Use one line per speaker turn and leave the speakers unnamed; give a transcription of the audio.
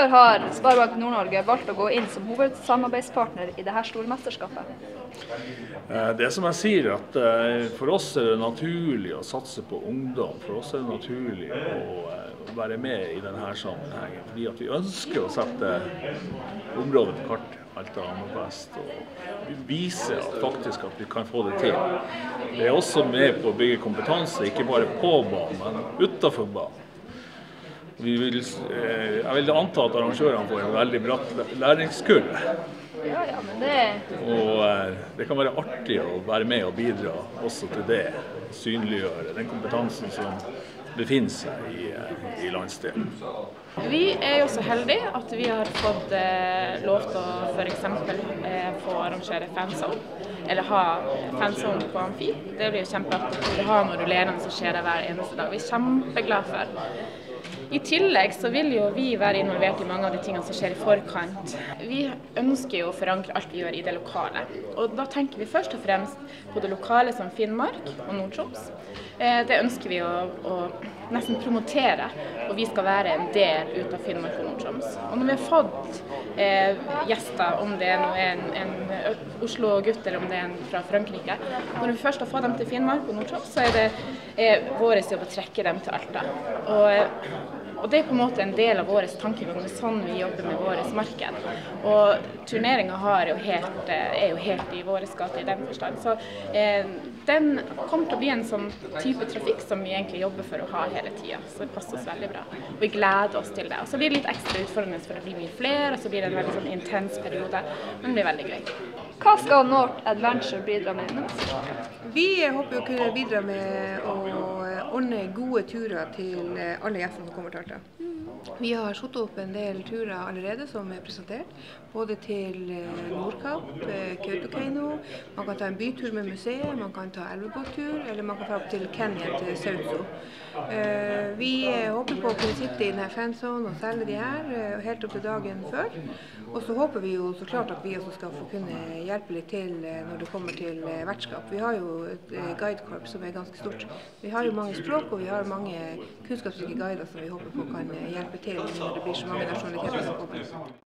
Hvorfor har Sparebank Nord-Norge valgt å gå inn som hovedsamarbeidspartner i dette store mesterskapet?
Det som jeg sier, at for oss er det naturlig å satse på ungdom. For oss er det naturlig å være med i denne sammenhengen. Fordi at vi ønsker å sette området på kartet, Alta og Hammerfest, og vise at vi kan få det til. Det er også med på å bygge kompetanse, ikke bare på banen, men utenfor banen. Jeg vil anta at arrangørene får en veldig bratt læringskurve.
Ja, men det...
Og det kan være artig å være med og bidra også til det, synliggjøre den kompetansen som befinner seg i landsdelen.
Vi er jo så heldige at vi har fått lov til å for eksempel få arrangere fanzone, eller ha fanzone på Amfi. Det blir jo kjempeartig å ha noe rullerende som skjer der hver eneste dag. Vi er kjempeglade for. I tillegg så vil jo vi være involvert i mange av de tingene som skjer i forkant. Vi ønsker jo å forankre alt vi gjør i det lokale. Og da tenker vi først og fremst på det lokale som Finnmark og Nord-Troms. Det ønsker vi å nesten promotere, og vi skal være en del ut av Finnmark og Nord-Troms. Og når vi har fått gjester, om det nå er en Oslo-gutt eller om det er en fra Frankrike, når vi først har fått dem til Finnmark og Nord-Troms, så er det vår jobb å trekke dem til Alta. Og det er på en måte en del av vår tankegang, det er sånn vi jobber med vårt marked. Og turneringen er jo helt i våre gate i den forstand. Så den kommer til å bli en sånn type trafikk som vi egentlig jobber for å ha hele tiden. Så det passer oss veldig bra. Og vi gleder oss til det. Og så blir det litt ekstra utfordrende for det blir mye flere, og så blir det en veldig sånn intens periode. Men det blir veldig gøy.
Hva skal North Adventure bidra med nå?
Vi håper å kunne bidra med å ordne gode turer til alle gjestene som kommer til Alta. Vi har satt opp en del turer allerede som er presentert, både til Nordkapp, Kautokeino, man kan ta en bytur med museet, man kan ta elvebåttur, eller man kan ta opp til Kenya til Sautso. Vi håper på å kunne sitte i denne fanzone og selge de her helt opp til dagen før, og så håper vi jo så klart at vi også skal få kunne hjelpe litt til når det kommer til vertskap. Vi har jo et guidekorps som er ganske stort. Vi har jo mange språk, og vi har mange kunnskapsrike guider som vi håper på kan hjelpe til når det blir så mange nasjonaliteter som kommer.